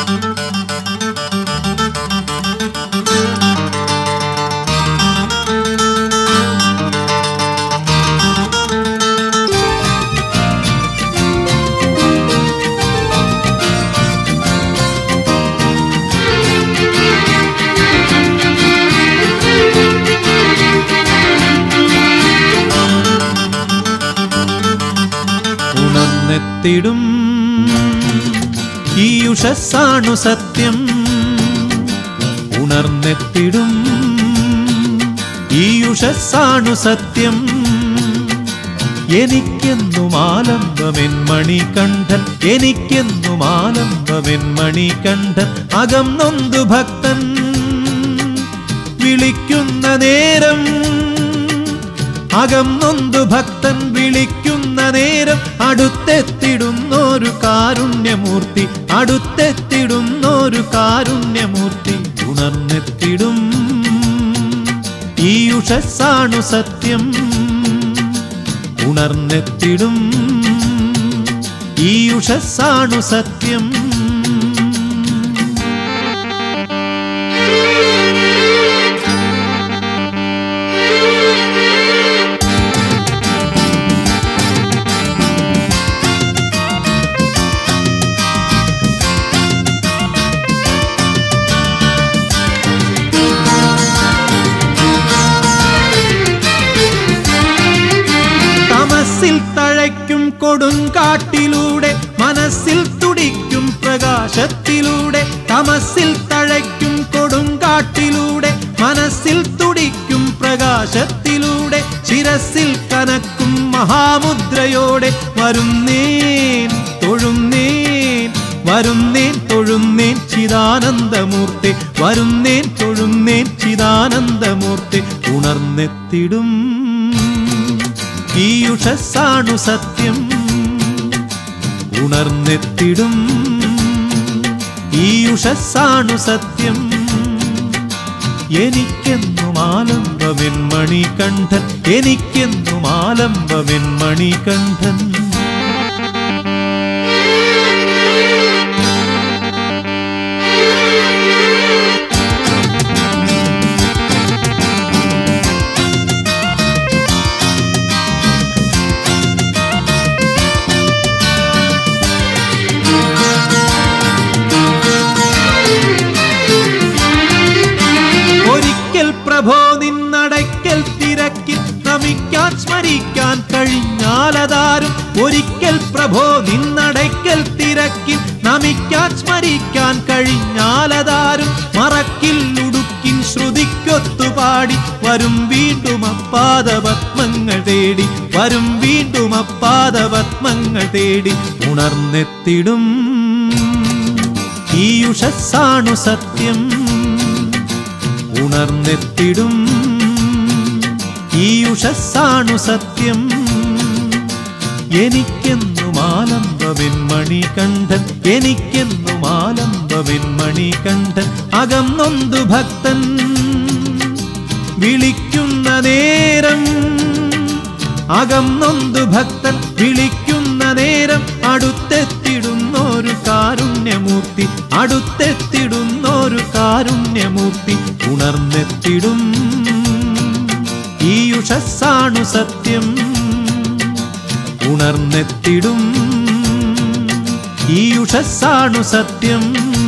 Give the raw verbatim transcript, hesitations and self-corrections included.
ഉണർന്നെത്തിടും ഈ ഉഷസ്സാണു സത്യം. ഉണർന്നെത്തിടും ഈ ഉഷസ്സാണു സത്യം. എനിക്കെന്നും ആലംബമെൻ മണികണ്ഠൻ, എനിക്കെന്നും ആലംബമെൻ മണികണ്ഠൻ. അകം നൊന്തു ഭക്തൻ വിളിക്കുന്ന നേരം, അകം നൊന്തു ഭക്തൻ വിളിക്കുന്ന നേരം അടുത്തെത്തിടുന്നൊരു കാരുണ്യമൂർത്തി, അടുത്തെത്തിടുന്നൊരു കാരുണ്യമൂർത്തി. ഉണർന്നെത്തിടും ഈ ഉഷസ്സാണു സത്യം. ഉണർന്നെത്തിടും ഈ ഉഷസ്സാണു സത്യം. തഴയ്ക്കും കൊടുങ്കാട്ടിലൂടെ മനസ്സിൽ തുടിക്കും പ്രകാശത്തിലൂടെ, തമസിൽ തഴയ്ക്കും കൊടുങ്കാട്ടിലൂടെ മനസ്സിൽ തുടിക്കും പ്രകാശത്തിലൂടെ, ശിരസിൽ കനക്കും മഹാമുദ്രയോടെ വരുന്നേൻ തൊഴുന്നേൻ, വരുന്നേൻ തൊഴുന്നേൻ ചിദാനന്ദമൂർത്തി, വരുന്നേൻ തൊഴുന്നേൻ ചിദാനന്ദമൂർത്തി. ഉണർന്നെത്തിടും ഈ ഉഷസ്സാണു സത്യം. ഉണർന്നെത്തിടും ഈ ഉഷസ്സാണു സത്യം. എനിക്കെന്നും ആലംബമെൻ മണികണ്ഠൻ, എനിക്കെന്നും ആലംബമെൻ മണികണ്ഠൻ. പ്രഭോ നിന്നടയ്ക്കൽ തിരക്കിൽ നമിക്കാൻ സ്മരിക്കാൻ കഴിഞ്ഞാലതാരും, ഒരിക്കൽ പ്രഭോ നിന്നടയ്ക്കൽ തിരക്കിൽ നമിക്കാൻ സ്മരിക്കാൻ കഴിഞ്ഞാലതാരും. മറക്കിൽ ഉടുക്കിൻ ശ്രുതിക്കൊത്തുപാടി വരും വീണ്ടും അപ്പാദപത്മങ്ങൾ തേടി, വരും വീണ്ടും അപ്പാദപത്മങ്ങൾ തേടി. ഉണർന്നെത്തിടും ഈ ഉഷസ്സാണു സത്യം. ഉണർന്നെത്തിടും ഈ ഉഷസ്സാണു സത്യം. എനിക്കെന്നും ആലംബമെൻ മണികണ്ഠൻ, എനിക്കെന്നും ആലംബമെൻ മണികണ്ഠൻ. അകം നൊന്തു ഭക്തൻ വിളിക്കുന്ന നേരം, അകം നൊന്തു ഭക്തൻ വിളിക്കുന്ന നേരം അടുത്തെത്തിടുന്നൊരു കാരുണ്യമൂർത്തി, അടുത്തെത്തിടുന്നൊരു കാരുണ്യമൂർത്തി. ഉണർന്നെത്തിടും ഈ ഉഷസ്സാണു സത്യം. ഉണർന്നെത്തിടും ഈ ഉഷസ്സാണു സത്യം.